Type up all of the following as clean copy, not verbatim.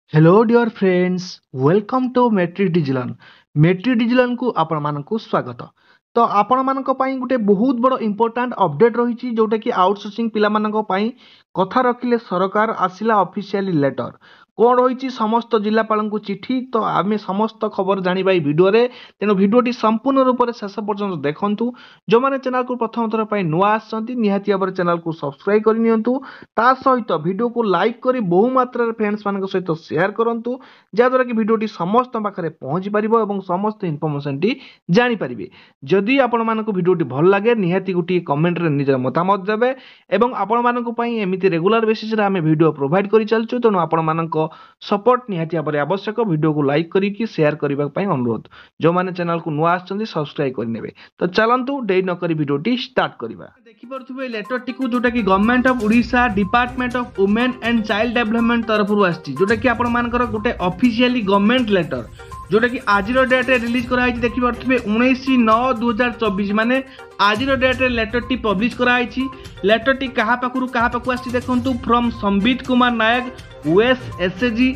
Hello dear friends, welcome to metric डिजिलन। Metric डिजिलन को आपण मानकु स्वागत। तो आपण मानक पई गुटे बहुत बड़ इंपोर्टेंट अपडेट रही जोटा कि आउटसोर्सिंग पिला मानक पई कथा रखिले सरकार आसिला ऑफिशियली लेटर कौन रही समस्त जिलापाल को चिठी। तो आम समस्त खबर जाना भिडियो तेणु भिडियोटी संपूर्ण रूप से शेष पर्यटन देखूँ। जो मैंने चैनल को प्रथम थर पर नुआ आसती निहाती भाव चैनल को सब्सक्राइब करनी ता सहित भिडियो को लाइक कर बहु मात्रा फ्रेंड्स मान सहित शेयर करूँ जहाद्वारा कि भिडियोटी समस्त पाखे पहुँची पार और समस्त इनफर्मेशन टी जानीपारे। जदि आपण मानक भिडियोटी भल लगे निहाती गोटे कमेंट रे निजर मतामत देवे और आपण मानक पई एमिति रेगुलर बेसिस रे आमे भिडियो प्रोवाइड करि चलछु। तेणु आपण मानक सपोर्ट निहाती भाव आवश्यक। भिडियो को लाइक करिकि शेयर करबा पई अनुरोध। जो माने चैनल को नुआ आछंती सब्सक्राइब करनेबे। तो चलंतु देरी न करी भिडियोटी स्टार्ट करबा। देखि परथुबे लेटर टिकु जोटा कि government of Odisha department of women and child development तरफ रु आछि जोटा कि आपण मानकर गोटे ऑफिशियली गवर्नमेंट लेटर जोटा कि आज डेट रे रिलीज कराई। देखि परथुबे 19/9/2024 माने आज डेट रे लेटर टी पब्लिश कराई। लेटर टी कहा पाखु आछि देखंतु from Sambit Kumar Nayak US SAG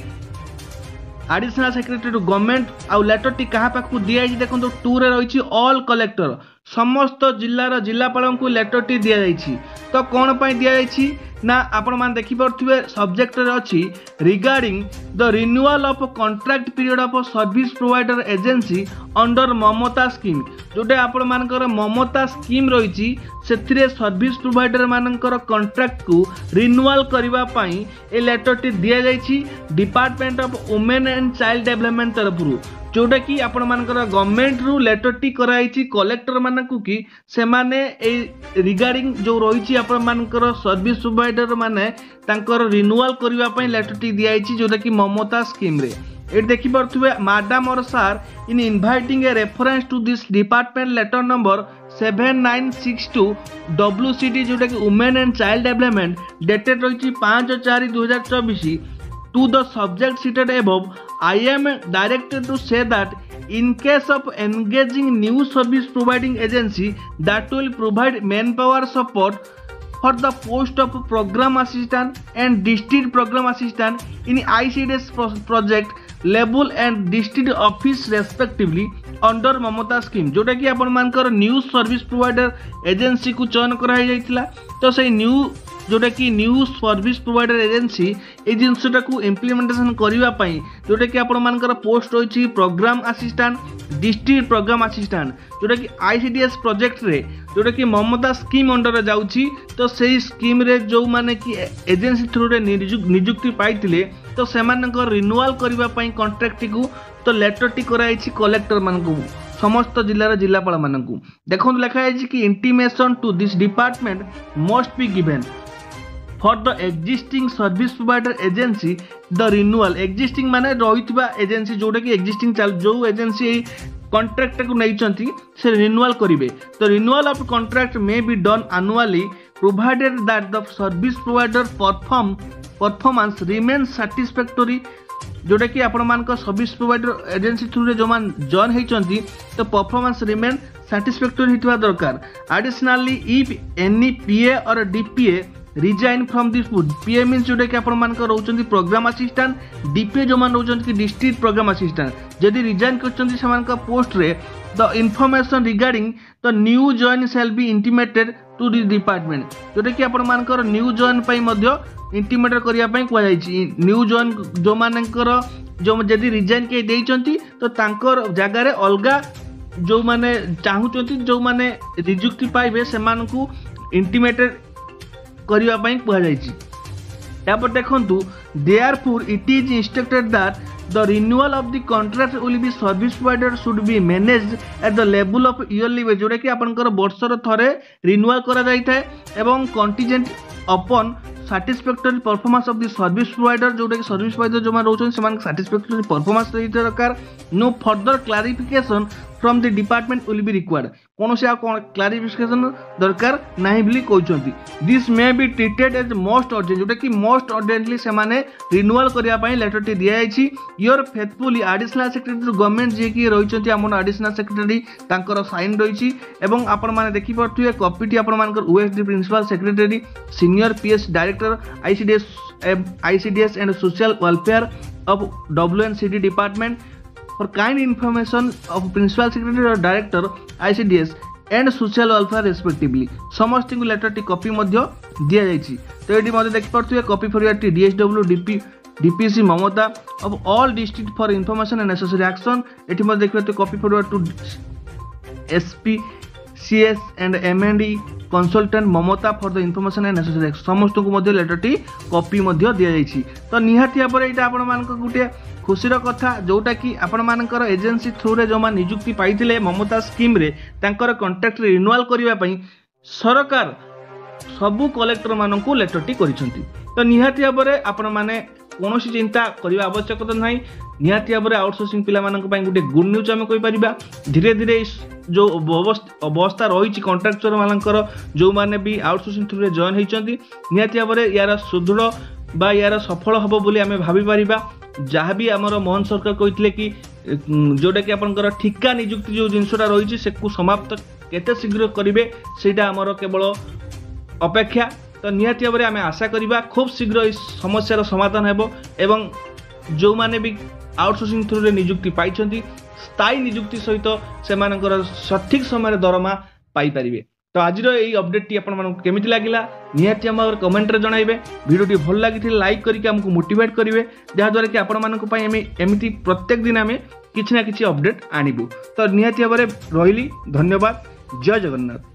additional secretary to government. आउ लेटर टी कहा पाखु दिया देखंतु टू रे रही ऑल कलेक्टर समस्त जिल्लार जिलापाल को लेटर टी दिया जाइछि। तो कौन पाई दिया जाइछि ना आपण मान देखि परथुबे सब्जेक्ट रे अछि regarding the renewal of contract period of service provider agency under Mamata scheme जोटे आपण मानकर ममता स्कीम रही से सर्विस प्रोवाइडर मानकर कॉन्ट्रैक्ट को रिन्यूअल करबा पई ए लेटर टी दिया जाइछि department of women and child development तरफ रु जोटा कि आपण मानकर गवर्नमेंट रु लेटर टी कराई कलेक्टर मानकु कि से माने ए रिगार्डिंग जो रही आपण मानकर सर्विस प्रोवाइडर माने तांकर रिन्यूअल करबा पई लेटर टी दियाई जोटा कि ममता स्कीम रे। एट देखि परथुबे मैडम और sir in inviting a reference to this department letter number 7962 WCD जोटा कि women and child development dated रही 5/4/2024 to the subject cited above. I am directed to say that in case of engaging new service providing agency that will provide manpower support for the post of program assistant and district program assistant in ICDS project level and district office respectively under Mamata scheme जोटा कि आपण मानकर new service provider agency को चयन कराई जाइतिला। तो से new जोटा कि न्यू सर्विस प्रोवाइडर एजेंसी ए जिनसटा को इम्प्लीमेंटेशन करबा पई जोटा कि आपण मानकर पोस्ट होछि programme assistant district programme assistant जोटा कि आईसीडीएस प्रोजेक्ट रे जोटा कि ममता स्कीम अंडर रे जाउछि। तो सेही स्कीम रे जो माने कि एजेंसी थ्रू रे नियुक्ति पाइतिले तो सेमानकर रिन्यूअल करबा पई कॉन्ट्रैक्ट को तो लेटर टी कराइछि कलेक्टर मानकु समस्त जिल्लार जिलापाल मानकु। देखो लिखा है कि intimation to this department must be given for the existing service provider agency the renewal existing माने रहितबा एजेंसी जोटा कि एग्जिस्टिंग जो एजेंसी कॉन्ट्रैक्ट को नैचंती से रिन्यूअल करिवे। तो renewal of contract may be done annually provided that the service provider performance remains satisfactory जोटा कि आपण मानक सर्विस प्रोवाइडर एजेंसी थ्रू रे जो मान जॉइन हेचंती तो परफॉर्मेंस रिमेन सैटिस्फैक्टरी हितवा दरकार। Additionally if any PA or DPA resign from this post PA means जोटा कि आपण मानक रहउचंती प्रोग्राम असिस्टेंट डीपीए जो मान रहउचंती कि डिस्ट्रिक्ट प्रोग्राम असिस्टेंट जदि रिजाइन करचंती समानक पोस्ट रे the information regarding the new join shall be intimated to this department जोटा कि आपण मानकर न्यू जॉइन पई मध्य इंटीमेटर करिया पई कुआ जाईची। न्यू जॉइन जो मानकर जो जदि रिजाइन के देइचंती तो तांकर जगह रे अलगा जो माने चाहूचंती जो माने नियुक्ति पाइबे सेमानकु इंटीमेटेड करिया पई कुआ जाईची। यापर देखंतु therefore it is instructed that the renewal of the contract will be service provider should be managed at the level of yearly wage जोटा कि आपनकर वर्षर थरे रिन्यूअल करा जाई थाए एवं contingent upon satisfactory performance of the service provider जोटा कि सर्विस प्रोवाइडर जो मान रहउछन समान satisfactory performance रही दरकार। No further clarification from the department will be required कौन से क्लैरिफिकेशन दरकार नाही बोली कहउछंती। This may be treated as most urgent जोटा कि मोस्ट अर्जेंटली से माने रिन्यूअल करिया पई लेटर टी दिया जाइछि। Your faithfully additional secretary government जे कि रहिछंती हमन एडिशनल सेक्रेटरी तांकर साइन रहिछि एवं आपण माने देखि परथुए कॉपीटी आपण मानकर OSD principal secretary senior PS director ICDS and social welfare of WNCD department for kind information of principal secretary or director ICDS and social welfare respectively समस्त को लेटर टी कॉपी मध्य दिया जाइछि। तो ये मध्य देखिपे कॉपी फॉरवर्ड टी DSW DPC Mamata of all district for information and necessary action. एठी मध्य देखिपे copy forward to SP CS एंड MND consultant Mamata for the information and necessary action समस्त को मध्य लेटर टी कॉपी मध्य दिया जाइछि। तो निहाती भाବରେ एटा आपण मानक गुटे खुशीर कथा जोटा कि आपण मानकर एजेंसी थ्रू रे जो नियुक्ति पाइथिले ममता स्कीम रे तांकर कॉन्ट्रैक्ट रिन्यूअल करिवा पई सरकार सबु कलेक्टर मानकू लेटर टी करिसंती। तो निहाती भाବରେ आपण माने कोनोसी चिंता करिवा आवश्यकता नाही। निहाती भाବରେ आउटसोर्सिंग पिला मानक पई गुटे गुड न्यूज हम कहि परिबा। धीरे धीरे जो अवस्था रही कॉन्ट्रैक्टर मानकर जो माने भी आउटसोर्सिंग थ्रू रे जॉइन होइचंती निहाती भाବରେ यार सुदृढ़ बा यार सफल हबो बोली आमे भाबी परिबा। जहाँ भी आमर मोहन सरकार कहते कि जोटा कि आपंकर ठिका नियुक्ति जो जिनसा रही से समाप्त केते शीघ्र करेंगे सेटा आमर केवल अपेक्षा। तो निहाती भाव आम आशा करवा खूब शीघ्र इस समस्यार समाधान हेबो एवं जो माने भी आउटसोर्सिंग थ्रू रे नियुक्ति पाई स्थायी नियुक्ति सहित से सठिक समय दरमा पाई परिबे। तो आज यही अपडेट टी आपमन लगिला निहाती आम कमेंट रे जणाइबे। वीडियो भल लगी लाइक करके हमको मोटिवेट करेंगे जहाँद्वारा कि आपण एमती प्रत्येक दिन आम किसी ना किसी अपडेट आनिबु। तो निहाती भाव रही धन्यवाद। जय जगन्नाथ।